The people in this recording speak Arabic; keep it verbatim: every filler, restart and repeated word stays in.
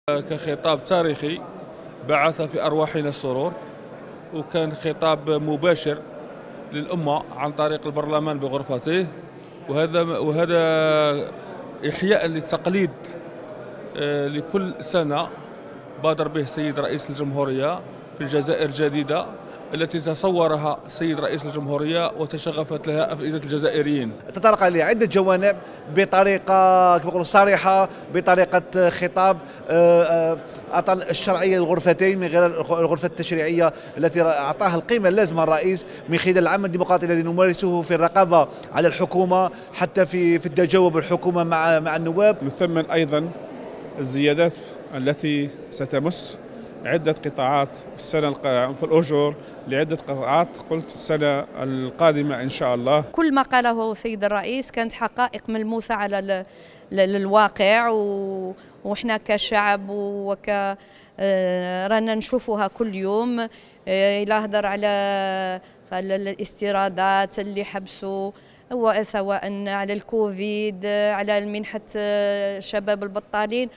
كخطاب تاريخي بعث في أرواحنا السرور، وكان خطاب مباشر للأمة عن طريق البرلمان بغرفته، وهذا وهذا إحياء للتقليد لكل سنة بادر به السيد رئيس الجمهورية في الجزائر الجديدة التي تصورها السيد رئيس الجمهورية وتشغفت لها أفئدة الجزائريين. تطرق لعدة جوانب بطريقة كما نقولوا صريحة، بطريقة خطاب أعطى الشرعية للغرفتين من غير الغرفة التشريعية التي أعطاها القيمة اللازمة الرئيس من خلال العمل الديمقراطي الذي نمارسه في الرقابة على الحكومة، حتى في في التجاوب الحكومة مع مع النواب. من ثم أيضا الزيادات التي ستمس عدة قطاعات السنة في الأجور لعدة قطاعات قلت السنة القادمة إن شاء الله. كل ما قاله سيد الرئيس كانت حقائق ملموسة على الواقع، وإحنا كشعب وك رانا نشوفها كل يوم. إلى هدر على الاستيرادات اللي حبسوا، سواء على الكوفيد، على منحة شباب البطالين.